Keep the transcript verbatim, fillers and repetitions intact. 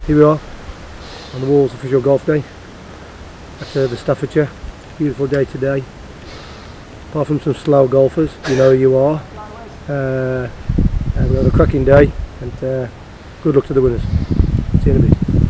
Here we are on the Walls official golf day at uh, the Staffordshire. Beautiful day today. Apart from some slow golfers, you know who you are. Uh, and we've had a cracking day, and uh, good luck to the winners. See you in a bit.